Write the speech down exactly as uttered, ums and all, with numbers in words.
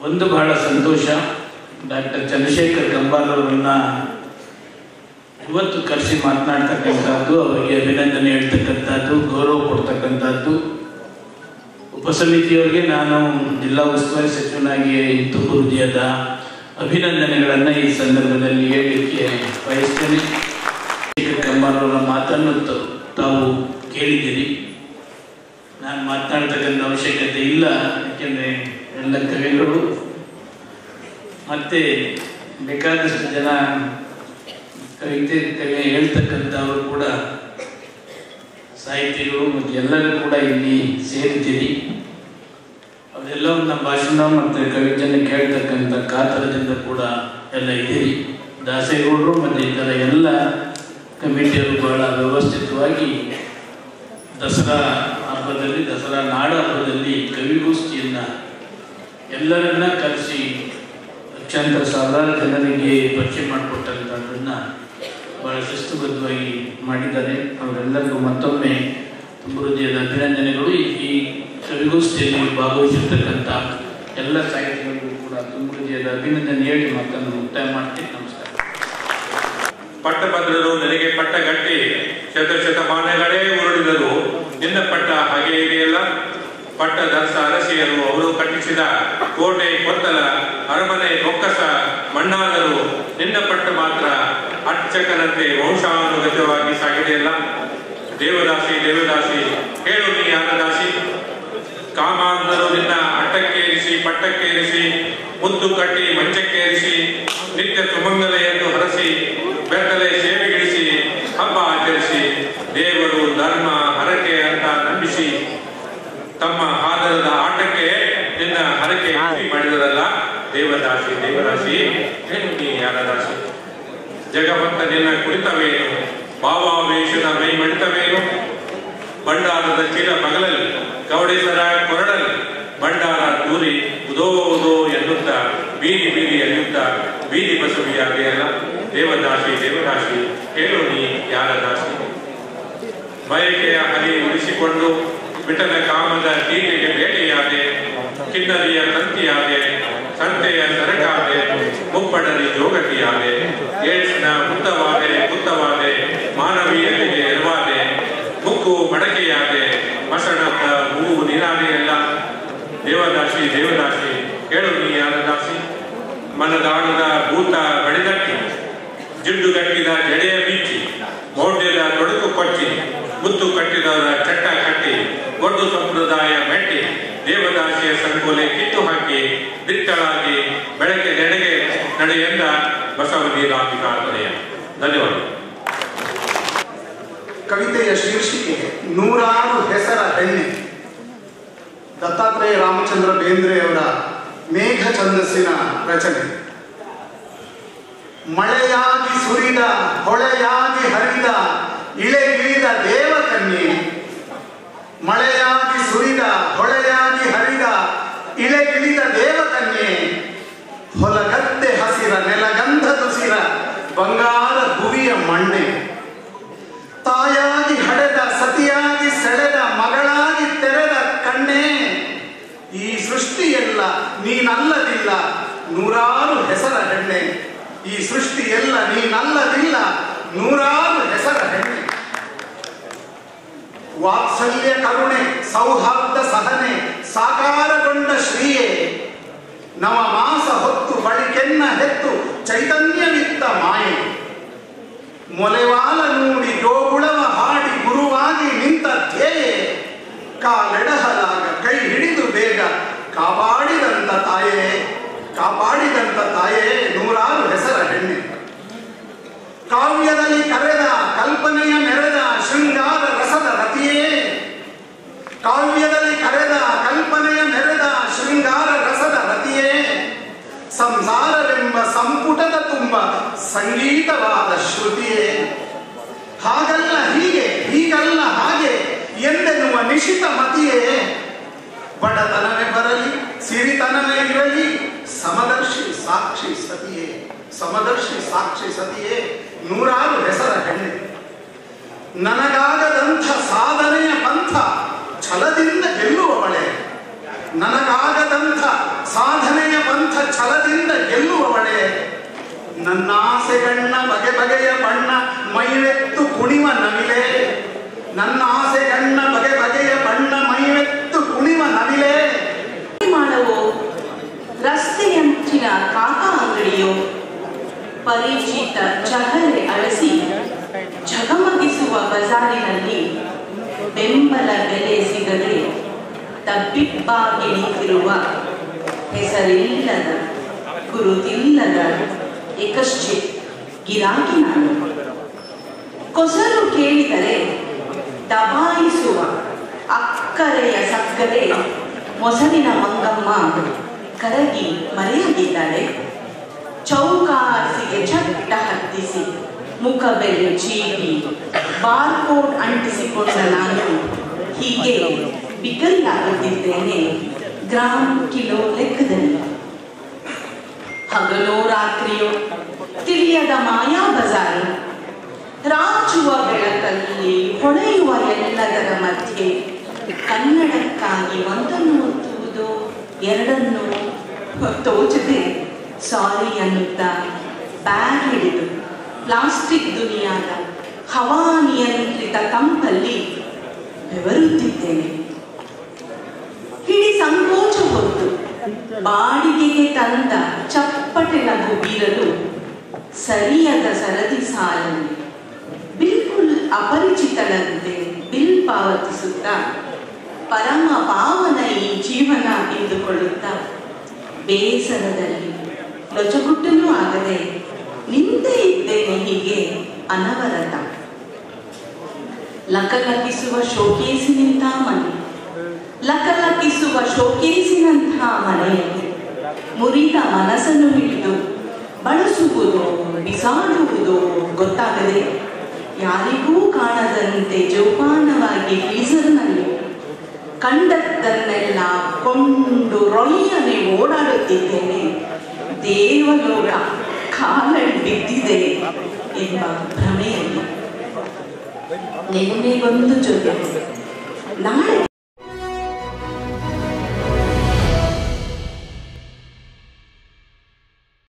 ಒಂದು ಬಹಳ ಸಂತೋಷ, ಡಾಕ್ಟರ್ ಚಂದ್ರಶೇಖರ್ ಕಂಬಾರ್ ಅವರನ್ನ ಇವತ್ತು ಕರೆಸಿ ಮಾತನಾಡ್ತಕ್ಕಂಥದ್ದು, ಅವರಿಗೆ ಅಭಿನಂದನೆ ಹೇಳ್ತಕ್ಕಂಥದ್ದು, ಗೌರವ ಕೊಡ್ತಕ್ಕಂಥದ್ದು. ಉಪಸಮಿತಿಯವರಿಗೆ ನಾನು ಜಿಲ್ಲಾ ಉಸ್ತುವಾರಿ ಸಚಿವನಾಗಿ ತುಂಬ ಹೃದಯದ ಅಭಿನಂದನೆಗಳನ್ನು ಈ ಸಂದರ್ಭದಲ್ಲಿ ಹೇಳಲಿಕ್ಕೆ ಬಯಸ್ತೇನೆ. ಚಂದ್ರಶೇಖರ್ ಕಂಬಾರ್ ಅವರ ಮಾತನ್ನು ತಾವು ಕೇಳಿದ್ದೀರಿ. ನಾನು ಮಾತನಾಡ್ತಕ್ಕಂಥ ಅವಶ್ಯಕತೆ ಇಲ್ಲ, ಯಾಕೆಂದರೆ ಎಲ್ಲ ಕವಿಗಳು ಮತ್ತೆ ಬೇಕಾದಷ್ಟು ಜನ ಕವಿತೆ ಕವಿ ಹೇಳ್ತಕ್ಕಂಥವರು ಕೂಡ ಸಾಹಿತಿಗಳು ಮತ್ತು ಎಲ್ಲರೂ ಕೂಡ ಇಲ್ಲಿ ಸೇರಿದ್ದೀರಿ. ಅವರೆಲ್ಲವೂ ನಮ್ಮ ಭಾಷಣ ಮತ್ತು ಕವಿತೆಯನ್ನು ಕೇಳ್ತಕ್ಕಂಥ ಕಾತರದಿಂದ ಕೂಡ ಎಲ್ಲ ಇದ್ದೀರಿ. ದಾಸೇಗೌಡರು ಮತ್ತು ಇತರ ಎಲ್ಲ ಕಮಿಟಿಯವರು ಬಹಳ ವ್ಯವಸ್ಥಿತವಾಗಿ ದಸರಾ ಹಬ್ಬದಲ್ಲಿ, ದಸರಾ ನಾಡ ಹಬ್ಬದಲ್ಲಿ ಕವಿಗೋಷ್ಠಿಯನ್ನು ಎಲ್ಲರನ್ನ ಕರೆಸಿ ಲಕ್ಷಾಂತರ ಸಾವಿರಾರು ಜನರಿಗೆ ಪರಿಚಯ ಮಾಡಿಕೊಟ್ಟಂಥದ್ದನ್ನು ಭಾಳ ಶಿಸ್ತುಬದ್ಧವಾಗಿ ಮಾಡಿದ್ದಾರೆ. ಅವರೆಲ್ಲರಿಗೂ ಮತ್ತೊಮ್ಮೆ ತುಂಬ ಹೃದಯದ ಅಭಿನಂದನೆಗಳು. ಈ ಕವಿಗೋಷ್ಠಿಯಲ್ಲಿ ಭಾಗವಹಿಸಿರ್ತಕ್ಕಂಥ ಎಲ್ಲ ಸಾಹಿತಿಗಳಿಗೂ ಕೂಡ ತುಂಬ ಹೃದಯದ ಅಭಿನಂದನೆ ಹೇಳಿ ಮಾತನ್ನು ಮುಕ್ತಾಯ ಮಾಡ್ತೀನಿ. ನಮಸ್ಕಾರ. ಪಟ್ಟಭದ್ರರು ನನಗೆ ಪಟ್ಟಗಟ್ಟಿ ಶತಶತಮಾನಗಳೇ ಉರುಳಿದರು, ನಿನ್ನ ಪಟ್ಟ ಹಾಗೆ ಇದೆಯಲ್ಲ. ಪಟ್ಟದರ್ಶ ಅರಸಿಯರು ಅವರು ಕಟ್ಟಿಸಿದ ಕೋಟೆ ಕೊತ್ತಲ ಅರಮನೆ ಬೊಕ್ಕಸ ಮಣ್ಣಾದರು, ನಿನ್ನ ಪಟ್ಟ ಮಾತ್ರ ಅರ್ಚಕನಂತೆ ವಂಶಾನುಗತವಾಗಿ ಸಾಗಿದೆಯಲ್ಲ. ದೇವದಾಸಿ ದೇವದಾಸಿ ಹೇಳು ನೀ ಯಾರ ದಾಸಿ. ಕಾಮಾಂಧರು ನಿನ್ನ ಅಟ್ಟಕ್ಕೇರಿಸಿ ಪಟ್ಟಕ್ಕೇರಿಸಿ ಮುದ್ದು ಕಟ್ಟಿ ಮಂಚಕ್ಕೇರಿಸಿ ನಿತ್ಯ ಸುಮಂಗಲೆಯನ್ನು ಹರಸಿ ಬೆತ್ತಲೆ ಸೇವೆಗಿಳಿಸಿ ಹಬ್ಬ ಆಚರಿಸಿ ದೇವರು ಧರ್ಮ ಹರಕೆ ಅಂತ ನಂಬಿಸಿ ತಮ್ಮ ಆಧಾರದ ಆಟಕ್ಕೆ ನಿನ್ನ ಹರಕೆ ಮಾಡಿದರಲ್ಲ. ದೇವದಾಸಿ ದೇವದಾಸಿ ಹೇಳು ನೀ ಯಾರ ದಾಸಿ. ಜಗವಂತ ನಿನ್ನ ಕುರಿತವೇನು, ಭಾವಾವೇಶದ ಮೈ ಮಡಿತವೇನು. ಭಂಡಾರದ ಚೀಲ ಮಗಲಲ್ಲಿ ಗೌಡೇಸರ ಕೊರಡಲ್ಲಿ ಭಂಡಾರ ದೂರಿ ಉದೋ ಉದೋ ಎನ್ನುತ್ತ ಬೀದಿ ಬೀದಿ ಎನ್ನುತ್ತ ಬೀದಿ ಬಸವಿಯಾದೆಯಲ್ಲ. ದೇವದಾಸಿ ದೇವದಾಸಿ ಹೇಳು ನೀ ಯಾರ ದಾಸಿ. ಬಯಕೆಯ ಹನಿ ಉಳಿಸಿಕೊಂಡು ವಿಠಲ ಕಾಮದ ಟೀಕೆಗೆ ಬೇಟೆಯಾದೆ, ಕಿನ್ನರಿಯ ತಂತಿಯಾದೆ, ಸಂತೆಯ ಸರಕಾದೆ, ಮುಪ್ಪಡಲಿ ಜೋಗತಿಯಾದೆ, ಏಡ್ಸ್ನ ಮುತ್ತವಾದೆ ಮುತ್ತವಾದೆ ಮಾನವೀಯತೆಗೆ ಎರವಾದೆ, ಮುಕ್ಕು ಮಡಕೆಯಾದೆ, ಮಸಣದ ಹೂವು ನೀರಾದೆಯಲ್ಲ. ದೇವದಾಸಿ ದೇವದಾಸಿ ಹೇಳು ನೀ ಯಾರ ದಾಸಿ. ಮನದಾಳದ ಭೂತ ಬಡಿದಟ್ಟಿ, ಜಿಡ್ಡುಗಟ್ಟಿದ ಜಡೆಯ ಬಿಚ್ಚಿ, ಮೌಢ್ಯದ ತೊಡಕು ಕೊಚ್ಚಿ, ಮುತ್ತು ಕಟ್ಟಿದವರ ಚಟ್ಟ ಕಟ್ಟಿ, ಒಡ್ಡು ಸಂಪ್ರದಾಯ ಮೆಟ್ಟಿ, ದೇವದಾಸಿಯ ಸಂಕೋಲೆ ಕಿತ್ತು ಹಾಕಿ ದಿಟ್ಟಳಾಗಿ ಬೆಳಗ್ಗೆ ನೆಡೆಗೆ ನಡೆಯೆಂದ ಬಸವನೀರಾಂಬಿಕಾತನೆಯ. ಧನ್ಯವಾದ. ಕವಿತೆಯ ಶೀರ್ಷಿಕೆ ನೂರಾರು ಹೆಸರ ಹೆಣ್ಣೆ. ದತ್ತಾತ್ರೇಯ ರಾಮಚಂದ್ರ ಬೇಂದ್ರೆಯವರ ಮೇಘ ಛಂದಸ್ಸಿನ ರಚನೆ. ಮಳೆಯಾಗಿ ಸುರಿದ ಹೊಳೆಯಾಗಿ ಹರಿದ ಇಳೆಗಿಳಿದ ದೇವಕನ್ಯೆ, ಮಳೆಯಾಗಿ ಸುರಿದ ಹೊಳೆಯಾಗಿ ಹರಿದ ಇಳೆಗಿಳಿದ ದೇವಕನ್ಯೆ, ಹೊಲಗದ್ದೆ ಹಸಿರ ನೆಲಗಂಧ ದುಸಿರ ಬಂಗಾರ ಭುವಿಯ ಮಣ್ಣೆ, ತಾಯಾಗಿ ಹಡೆದ ಸತಿಯಾಗಿ ಸೆಳೆದ ಮಗಳಾಗಿ ತೆರೆದ ಕಣ್ಣೆ, ಈ ಸೃಷ್ಟಿಯೆಲ್ಲ ನೀನಲ್ಲದಿಲ್ಲ ನೂರಾರು ಹೆಸರ ಹೆಣ್ಣೆ, ಈ ಸೃಷ್ಟಿಯೆಲ್ಲ ನೀನಲ್ಲದಿಲ್ಲ ನೂರಾರು ಹೆಸರ ಹೆಣ್ಣೆ. ವಾತ್ಸಲ್ಯ ಕರುಣೆ ಸೌಹಾರ್ದ ಸಹನೆ ಸಾಕಾರಗೊಂಡ ಶ್ರೀಯೇ, ನವ ಮಾಸ ಹೊತ್ತು ಬಳಿಕೆನ್ನ ಹೆತ್ತು ಚೈತನ್ಯವಿತ್ತ ಮಾಯೆ, ಮೊಲೆವಾಲ ನೂಡಿ ಜೋಗುಳವ ಹಾಡಿ ಗುರುವಾಗಿ ನಿಂತ ಧ್ಯೇಯೆ, ಕಾಲೆಡಹಲಾಗ ಕೈ ಹಿಡಿದು ಬೇಗ ಕಾಪಾಡಿದಂತ ತಾಯೇ, ಕಾಪಾಡಿದಂತ ತಾಯೇ ನೂರಾರು ಹೆಸರ ಹೆಣ್ಣೆ. ಕಾವ್ಯದಲ್ಲಿ ಕರೆದ ಕಲ್ಪನೆಯ ಮೆರೆದ ಶೃಂಗಾರ ರಸದ ರತಿಯೇ, ಕಾವ್ಯದಲ್ಲಿ ಕರೆದ ಕಲ್ಪನೆಯ ಮೆರೆದ ಶೃಂಗಾರ ರಸದ ರತಿಯೇ, ಸಂಸಾರವೆಂಬ ಸಂಪುಟದ ತುಂಬ ಸಂಗೀತವಾದ ಶ್ರುತಿಯೇ, ಹಾಗಲ್ಲ ಹೀಗೆ ಹೀಗಲ್ಲ ಹಾಗೆ ಎಂದೆನ್ನುವ ನಿಶಿತ ಮತಿಯೇ, ಬಡತನವೇ ಬರಲಿ ಸಿರಿತನವೇ ಇರಲಿ ಸಮದರ್ಶಿ ಸಾಕ್ಷಿ ಸತಿಯೇ, ಸಮದರ್ಶಿ ಸಾಕ್ಷಿ ಸತಿಯೇ ನೂರಾರು ಹೆಸರ ಹೆಣ್ಣೆ. ನನಗಾಗದಂಥ ಸಾಧನೆಯ ಪಂಥ ಛಲದಿಂದ ಗೆಲ್ಲುವವಳೆ, ನನಗಾಗದಂಥ ಸಾಧನೆಯ ಪಂಥ ನನ್ನ ಆಸೆಗಣ್ಣ ಬಗೆ ಬಗೆಯ ಬಣ್ಣ ಮೈವೆತ್ತು ಕುಣಿವ ನವಿಲೆ ನನ್ನ ಆಸೆಗಣ್ಣ ಬಗೆ ಬಗೆಯ ಬಣ್ಣ ಮೈವೆತ್ತು ಕುಣಿವ ನವಿಲೆ ಮಾಡವೋ ರಸ್ತೆಯಂಚಿನ ಕಾಕ ಅಂಗಡಿಯೋ ಪರಿಚಿತ ಚಹರೆ ಅಳಸಿ ಝಗಮಗಿಸುವ ಬಜಾರಿನಲ್ಲಿ ಬೆಂಬಲ ಬೆಲೆ ಸಿಗದೆ ತಬ್ಬಿಬ್ಬಾಗಿ ನಿಂತಿರುವ ಹೆಸರಿಲ್ಲದ ಗುರುತಿಲ್ಲದ ಏಕಶ್ಚಿ ಗಿರಾಕಿ ನಾನು. ಕೊಸರು ಕೇಳಿದರೆ ದಬಾಯಿಸುವ ಅಕ್ಕರೆಯ ಸಕ್ಕರೆ ಮೊಸರಿನ ಮಂಗಮ್ಮ ಕರಗಿ ಮರೆಯಾಗಿದ್ದಾಳೆ. ಚೌಕಾಸಿಗೆ ಚಟ್ಟ ಹತ್ತಿಸಿ ಮುಖಬೆಲೆ ಚೀಟಿ ಬಾರ್ಕೋಡ್ ಅಂಟಿಸಿಕೊಂಡ ನಾನು ಹೀಗೆ ಬಿಕರಿಯಾಗುತ್ತಿದ್ದೇನೆ ಗ್ರಾಮ್ ಕಿಲೋ ಲೆಕ್ಕದಲ್ಲಿ. ಹಗಲೋ ರಾತ್ರಿಯೋ ತಿಳಿಯದ ಮಾಯಾ ಬಜಾರು ರಾಚುವ ಬೆಳಕಲ್ಲಿ ಹೊಳೆಯುವ ಎಲ್ಲದರ ಮಧ್ಯೆ ಕನ್ನಡಕ್ಕಾಗಿ ಒಂದನ್ನು ಒತ್ತುವುದೋ ಎರಡನ್ನು ತೋಚದೆ ಸಾರಿ ಅನ್ನುತ್ತಾ ಬ್ಯಾಗ್ ಹಿಡಿದು ಪ್ಲಾಸ್ಟಿಕ್ ದುನಿಯಾದ ಹವಾನಿಯಂತ್ರಿತ ತಂಪಲ್ಲಿ ಬೆವರುತ್ತಿದ್ದೇನೆ. ಹಿಡಿ ಸಂಕೋಚ ಹೊತ್ತು ಬಾಡಿಗೆಗೆ ತಂದ ಚಪ್ಪಟೆ ನಗು ಬೀರಲು ಸರಿಯಾದ ಸರದಿ ಸಾಲಲ್ಲಿ ಬಿಲ್ಕುಲ್ ಅಪರಿಚಿತಳಂತೆ ಬಿಲ್ ಪಾವತಿಸುತ್ತಾ ಪರಮ ಪಾವನ ಈ ಜೀವನ ಎಂದುಕೊಳ್ಳುತ್ತಾ ಬೇಸರದಲ್ಲಿ ಲೊಚಗುಟ್ಟಲೂ ಆಗದೆ ನಿಂತೇ ಇದ್ದೇನೆ ಹೀಗೆ ಅನವರತ. ಲಕಲಕಿಸುವ ಶೋಕೇಸಿನಿಂದ ಮನೆ ಲಕಲಕಿಸುವ ಶೋಕೇಸಿನಂಥ ಮನೆಯಲ್ಲಿ ಮುರಿದ ಮನಸ್ಸನ್ನು ಹಿಡಿದು ಬಳಸುವುದೋ ಬಿಸಾಡುವುದೋ ಗೊತ್ತಾಗದೆ ಯಾರಿಗೂ ಕಾಣದಂತೆ ಜೋಪಾನವಾಗಿ ಫ್ರೀಸರ್ನಲ್ಲಿ ಕಂಡದ್ದನ್ನೆಲ್ಲ ಕೊಂಡು ರೊಯ್ಯನೆ ಓಡಾಡುತ್ತಿದ್ದೇನೆ. ದೇವಲೋಕ ಕಾಲಡಿ ಬಿದ್ದಿದೆ ಎಂಬ ಭ್ರಮೆಯಲ್ಲಿ. ನಿನ್ನೆಗೊಂದು ಜೊತೆ ನಾಳೆ